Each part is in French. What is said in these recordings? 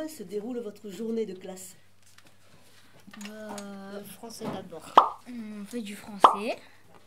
Comment se déroule votre journée de classe? Le français d'abord. On fait du français.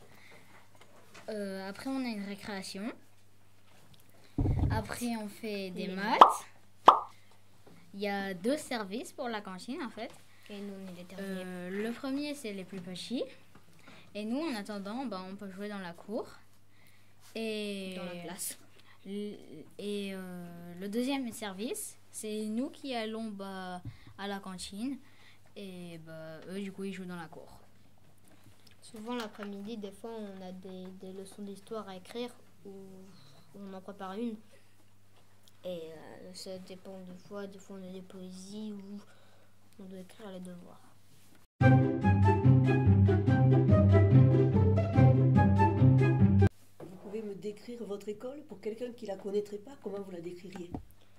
Après, on a une récréation. Après, on fait des maths. Il y a 2 services pour la cantine, en fait. Et nous, on est les derniers. Le premier, c'est les plus petits. Et nous, en attendant, on peut jouer dans la cour. Et Dans la classe. Et le deuxième service, c'est nous qui allons à la cantine. Et eux, du coup, ils jouent dans la cour. Souvent, l'après-midi, des fois, on a des leçons d'histoire à écrire ou on en prépare une. Et ça dépend des fois. Des fois, on a des poésies où on doit écrire les devoirs. Vous pouvez me décrire votre école pour quelqu'un qui ne la connaîtrait pas? Comment vous la décririez?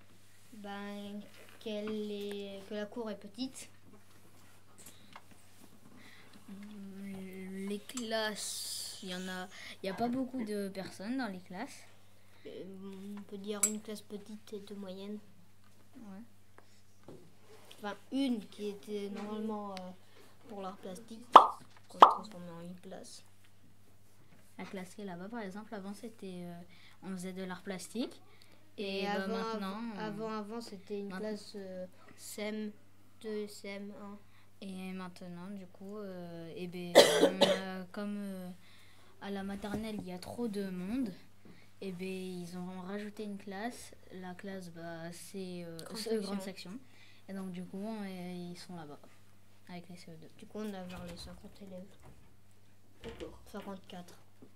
Que la cour est petite. Les classes, il y a pas beaucoup de personnes dans les classes. On peut dire une classe petite et 2 moyennes. Ouais. Enfin, une qui était normalement pour l'art plastique, qu'on a transformée en une classe. La classe qui est là-bas, par exemple, avant c'était, on faisait de l'art plastique. Et maintenant, avant c'était une classe CM2, CM1. Et maintenant, du coup, comme à la maternelle, il y a trop de monde, ils ont rajouté une classe. La classe, c'est grande section. Et donc, du coup, ils sont là-bas, avec les CE2. Du coup, on a vers les 50 élèves. D'accord. 54.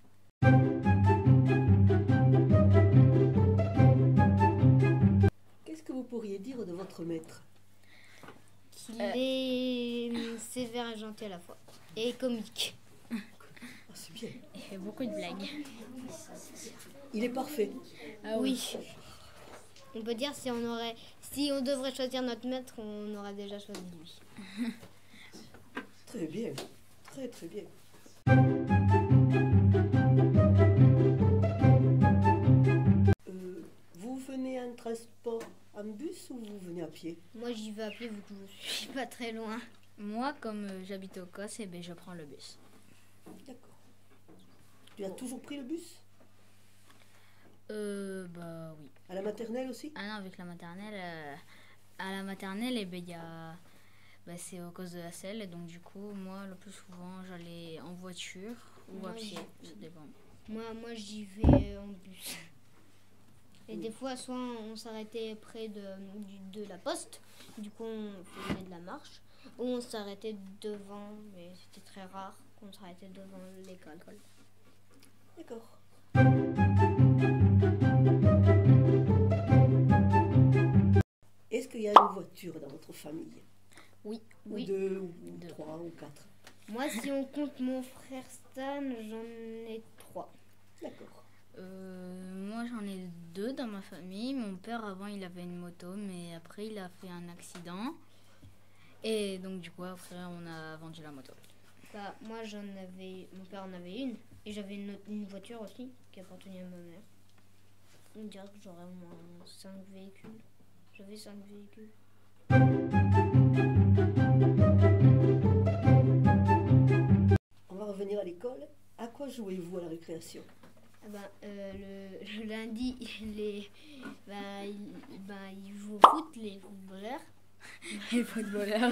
Qu'est-ce que vous pourriez dire de votre maître? Il est sévère et gentil à la fois. Et comique. Ah, c'est bien. Il fait beaucoup de blagues. Il est parfait. Ah oui. On peut dire si on devrait choisir notre maître, on aurait déjà choisi lui. Très bien. Très très bien. Vous venez en transport en bus ou vous venez à pied? Moi, j'y vais à pied vu que je suis pas très loin. Moi, comme j'habite au Cos, je prends le bus. D'accord. Tu as toujours pris le bus? Oui. À la maternelle aussi? Ah non, avec la maternelle, à la maternelle, il y a, c'est au cause de la selle. Et donc, du coup, moi, le plus souvent, j'allais en voiture ou à pied. Ça dépend. Moi, j'y vais en bus. Et des fois, soit on s'arrêtait près de la poste, du coup on faisait de la marche, ou on s'arrêtait devant, mais c'était très rare qu'on s'arrêtait devant l'école. D'accord. Est-ce qu'il y a une voiture dans votre famille? Oui. Ou 2, ou 3, ou 4? Moi, si on compte mon frère Stan, j'en ai 3. D'accord. Moi j'en ai 2 dans ma famille. Mon père avant il avait une moto, mais après il a fait un accident. Et donc du coup après on a vendu la moto. Moi mon père en avait une. Et j'avais une voiture aussi qui appartenait à ma mère. On dirait que j'aurais au moins 5 véhicules. J'avais 5 véhicules. On va revenir à l'école. À quoi jouez-vous à la récréation? Le lundi, ils jouent au foot, les footballeurs. Les footballeurs.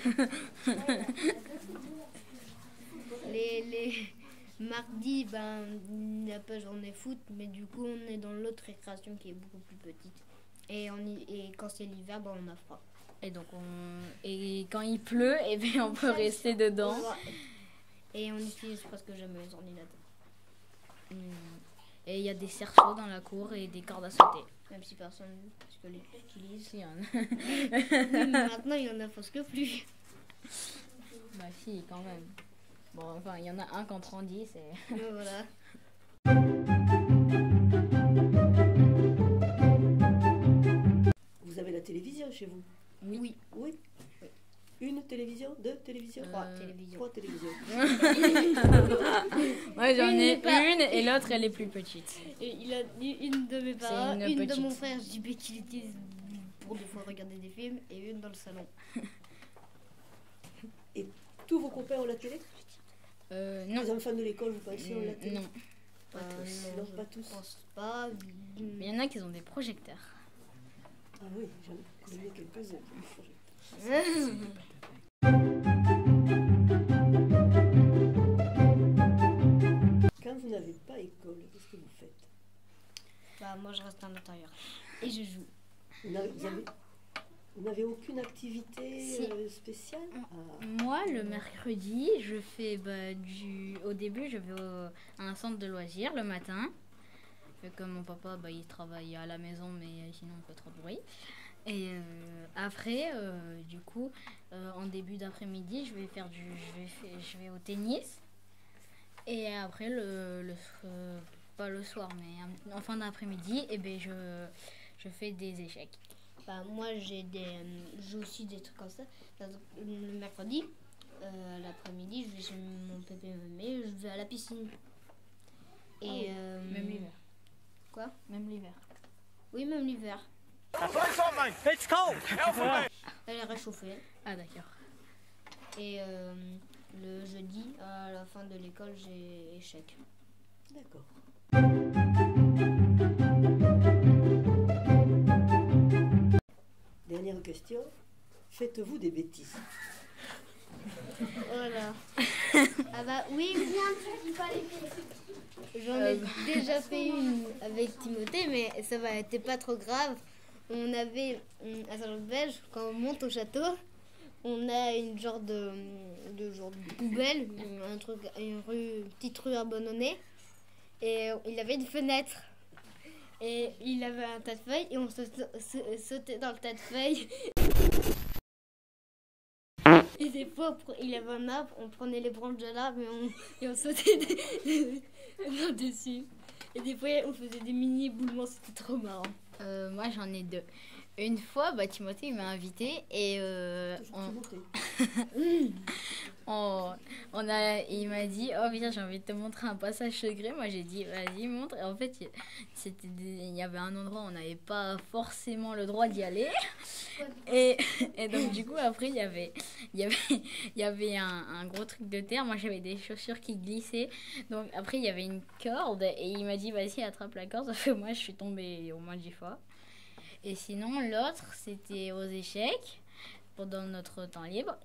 Les mardis, il n'y a pas journée foot, mais du coup, on est dans l'autre récréation qui est beaucoup plus petite. Et quand c'est l'hiver, on a froid. Et donc, quand il pleut, on peut rester dedans. Et on utilise presque jamais les ordinateurs. Et il y a des cerceaux dans la cour et des cordes à sauter. Même si personne ne les utilise. Si, Oui, mais maintenant, il y en a presque plus. Si, quand même. Bon, enfin, il y en a un qui en prend 10 et... Voilà. Vous avez la télévision chez vous? Oui. Oui. Une télévision? 2 télévisions? 3 télévisions. 3 télévisions. Moi j'en ai une et l'autre elle est plus petite. Et il a une de mes parents, une de mon frère. Je dis qu'il utilise pour des fois regarder des films et une dans le salon. Et tous vos copains ont la télé? Non. Les enfants de l'école, vous pensez, ont la télé? Non. Pas tous. Non, pas tous. Je pense pas. Mais il y en a qui ont des projecteurs. Ah oui, j'en connais quelques-uns. Quand vous n'avez pas école, qu'est-ce que vous faites? Bah, moi, je reste à l'intérieur et je joue. Vous n'avez aucune activité Si. Spéciale? Ah. Moi, le mercredi, je fais au début, je vais à un centre de loisirs le matin. Comme mon papa, il travaille à la maison, mais sinon on fait trop de bruit. Et après, du coup, en début d'après-midi, je vais au tennis. Et après, pas le soir, mais en fin d'après-midi, je fais des échecs. Bah, moi, j'ai aussi des trucs comme ça. Le mercredi, l'après-midi, je vais chez mon pépé et mémé, je vais à la piscine. Et Même l'hiver. Quoi? Même l'hiver. Oui, même l'hiver. It's cold. Elle est réchauffée. Ah d'accord. Et le jeudi, à la fin de l'école, j'ai échec. D'accord. Dernière question. Faites-vous des bêtises? Voilà. Ah bah oui, j'en ai déjà fait une avec Timothée, mais ça va, c'était pas trop grave. On avait à Saint-Jean-de-Belge, quand on monte au château, on a une genre de poubelle, une petite rue abandonnée, et il avait une fenêtre. Et il avait un tas de feuilles et on sautait dans le tas de feuilles. Et des fois, il avait un arbre, on prenait les branches de l'arbre et on sautait dessus. Et des fois, on faisait des mini éboulements, c'était trop marrant. Moi j'en ai deux. Une fois, Timothée il m'a invité et il m'a dit oh viens, j'ai envie de te montrer un passage secret. Moi j'ai dit vas-y montre. Et en fait il y avait un endroit où on n'avait pas forcément le droit d'y aller. Et donc du coup après il y avait un gros truc de terre. Moi j'avais des chaussures qui glissaient. Donc après il y avait une corde et il m'a dit vas-y attrape la corde. Sauf que moi je suis tombée au moins 10 fois. Et sinon, l'autre, c'était aux échecs, pendant notre temps libre.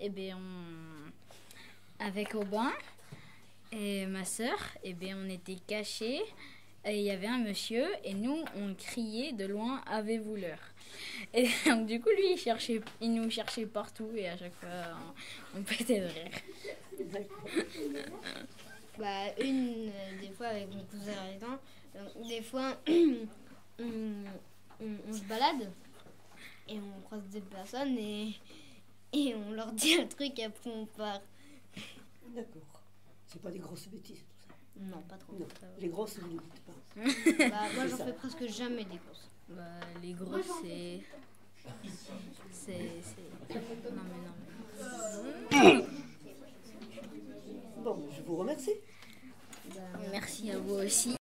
Avec Aubin et ma sœur, on était cachés. Et il y avait un monsieur, et nous, on criait de loin, avez-vous l'heure? Et donc, du coup, lui, il nous cherchait partout, et à chaque fois, on pétait de rire. Bah, des fois, avec mon cousin Aridan, des fois, on se balade et on croise des personnes et on leur dit un truc et après on part. D'accord. C'est pas des grosses bêtises tout ça? Non, pas trop. Non. Les grosses, vous ne les dites pas. Bah, moi j'en fais presque jamais des grosses. Les grosses, c'est... Non. Bon, je vous remercie. Merci à vous aussi.